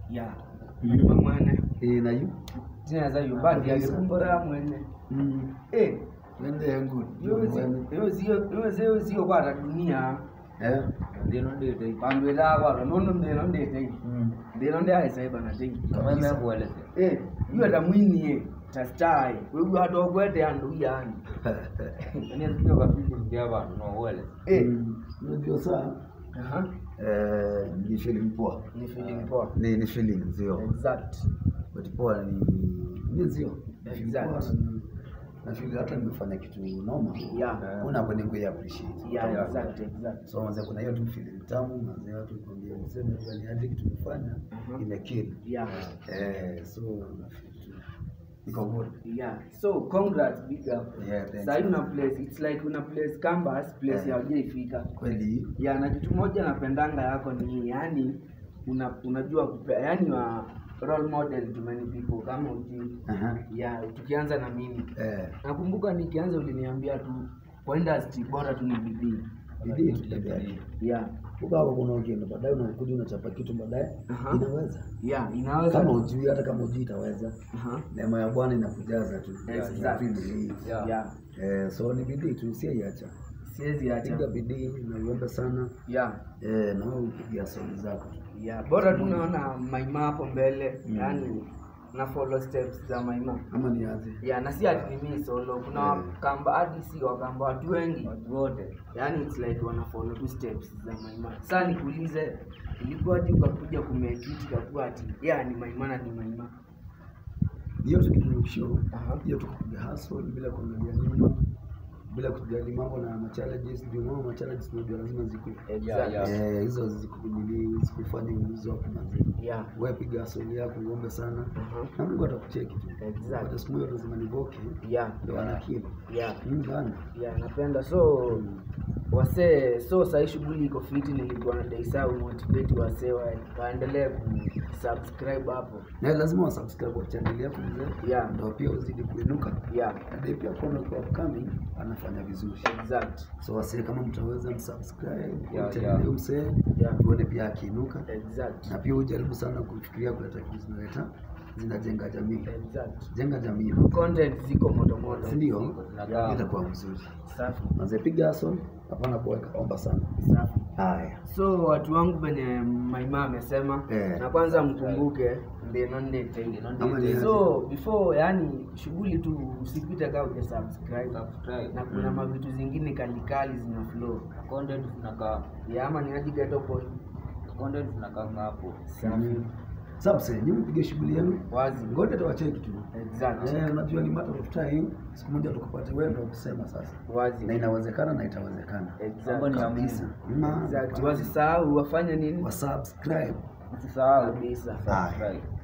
Yeah. MAIMA mwene. Na yu. Tina za yubadi ya kumbora mwene. Nende yangu. Yo zio kwa dunia. Ndino nditei. Bandwela kwa nono ndino nditei. Ndino ndi aisaiba na tei. Kama mekueleze. Yu da mwini tastai. Wewe hata kwete andu yani. Ni ndio kabisa ndio bana no ueleze. Ndio saa. Ni feeling poa. Ni feeling poa. Ni feeling zio. Exact. But poa ni zio. Exact. Na feel hata nimefanya kitu noma. Yeah. Una bwana ngo appreciate. Yeah, exact. So mwanzo kuna hiyo tu feeling tamu, mwanzo watu kwambia mseme ni hadi kitu tumefanya imekill. Yeah. So niko good. Yeah. So congrats big up. Yeah, thanks. Sasa una place, it's like una place canvas, place ya hujaifika. Kweli. Yeah, na kitu moja napendanga yako ni yani unajua kupea yani wa role model to many people kama uji. Yeah, tukianza na mimi. Nakumbuka nikianza uliniambia tu kwa industry bora tu ni bidii. Bidii tutabia. Yeah. Ukawa kuna ukienda baadaye unakuja unachapa kitu baadaye inaweza. Yeah, inaweza. Kama ujui hata kama ujui itaweza. Neema ya Bwana inakujaza tu. Exactly. Yeah. So ni bidii tu usiacha. Siwezi acha. Piga bidii na uombe sana. Yeah. Na wewe upigia song zako. Yeah, bora tunaona MAIMA hapo mbele, yani na follow steps za MAIMA. Ama ni aje? Yeah, na si ati ni mimi solo, kuna kamba hadi si wakamba watu wengi wote. Yani it's like wana follow two steps za MAIMA. Sasa nikuulize, ilikuwa je ukakuja kumekiti kwa ati yani MAIMA na ni MAIMA? Hiyo tu show. Hiyo tukupiga hustle bila kuangalia nyuma. Bila kujali mambo na challenges, ndio mambo challenges ndio lazima ziko. Hizo zikufanya uzo hapo manzi. Wewe piga soli yako uombe sana. Na Mungu atakucheki tu. Hata siku moja lazima nivoke. Ndio anakimu. Napenda so sasa shughuli iko fiti, nilikuwa na daisa motivate wasee waendelee kusubscribe hapo. Na lazima wasubscribe kwa channel yako mzee. Ndio pia uzidi kuinuka. Ndio pia kwa upcoming anafanya vizuri. Exact. So wasee kama mtaweza msubscribe kwa channel yako mzee, tuone pia akiinuka. Exact. Na pia ujaribu sana kufikiria kuleta kitu zinajenga jamii. Exact. Jenga jamii. Content ziko moto. Ndio. Itakuwa mzuri. Safi. Manze piga son, hapana kuweka omba sana. Safi. Haya. So watu wangu benye MAIMA amesema na kwanza mkumbuke Ndino Nditei. So before yani shughuli tu usipite kama subscribe. Na kuna mavitu zingine kalikali zina flow. Content tunakaa. Ama ni aje geto point. Content tunakaa hapo. Safi. Sasa ni mpige shughuli yenu wazi. Ngoja tuwacheki tu. Exact. Unajua ni matter of time. Siku moja tukupate wewe ndio kusema sasa. Wazi. Na inawezekana na itawezekana. Exact. Kabisa. Exact. Wasisahau wafanye nini? Wasubscribe. Wasisahau kabisa. Subscribe.